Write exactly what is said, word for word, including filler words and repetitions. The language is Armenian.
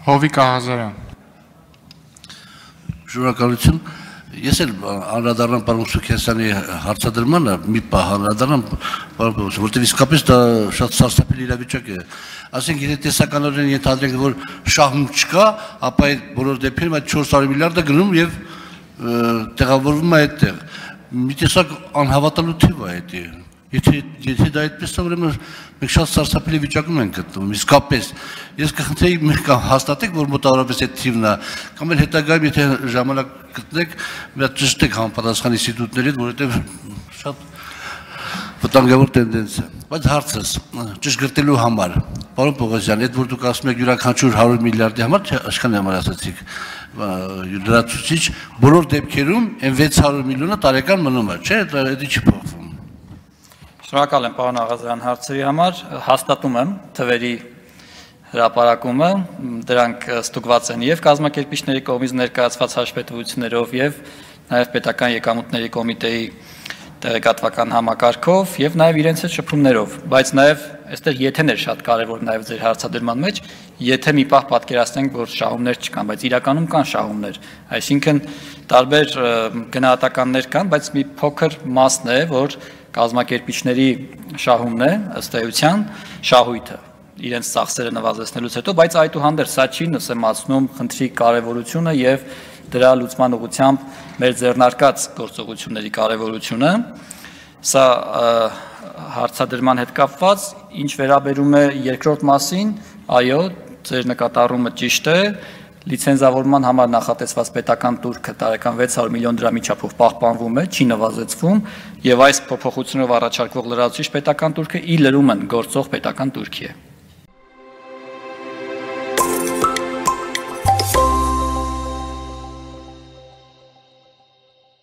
Հովիկ Ահազարյան։ Շնորհակալություն։ Ես էլ անդրադառնամ պարոն Սուքեսյանի հարցադրմանը, մի պահ անդրադառնամ, որտեղ իսկապես դա շատ սարսափելի իրավիճակ է։ Ասենք եթե տեսականորեն ենթադրենք, որ շահում չկա, ապա այդ բոլոր դեպքերում այդ չորս հարյուր միլիարդը գնում եւ տեղավորվում է այդտեղ։ Մի տեսակ անհավատալու թիվ է դա։ Եթե եթե դա այդպես է, ուրեմն մենք շատ սարսափելի վիճակում ենք գտնվում, իսկապես։ Ես կխնդրեի մենք հաստատենք, որ մոտավորապես այդ թիվն է, կամ էլ հետագայում եթե ժամանակ գտնեք, մի հատ ճշտեք համապատասխան ինստիտուտներից, որովհետև շատ վտանգավոր տենդենս է։ Բայց հարցս ճշգրտելու համար, պարոն Պողոսյան, այդ որ դուք ասում եք յուրաքանչյուր հարյուր միլիարդի համար, թե աշխանի համար ասացիք, լրացուցիչ, բոլոր դեպքերում այն վեց հարյուր միլիոնը տարեկան մնում է, չէ՞, դա էդի չի փոխվում։ Շնորհակալ եմ պարոն Աղազարյան հարցերի համար, հաստատում եմ թվերի հրապարակումը, դրանք ստուգված են եւ կազմակերպիչների կողմից ներկայացված հաշվետվություններով եւ նաեւ պետական եկամուտների կոմիտեի տեղեկատվական համակարգով եւ նաեւ իրենց հետ շփումներով, բայց նաեւ այստեղ եթեներ շատ կարեւոր նաեւ ձեր հարցադրման մեջ, եթե մի պահ պատկերացնենք, որ շահումներ չկան, բայց իրականում կան շահումներ, այսինքն տարբեր գնահատականներ կան, բայց մի փոքր մասն է, որ կազմակերպիչների շահումն է ըստ էության շահույթը իրենց ծախսերը նվազեցնելուց հետո, բայց այդուհանդերձ սա չի նսեմացնում խնդրի կարևորությունը եւ դրա լուծման ուղղությամբ մեր ձեռնարկած գործողությունների կարևորությունը։ Սա հարցադրման հետ կապված, ինչ վերաբերում է երկրորդ մասին, այո, ձեր նկատառումը ճիշտ է, լիցենզավորման համար նախատեսված պետական տուրքը տարեկան վեց հարյուր միլիոն դրամի չափով պահպանվում է, չի նվազեցվում եւ այս փոփոխությունով առաջարկվող լրացուցիչ պետական տուրքը ի լրումն գործող պետական տուրքի է։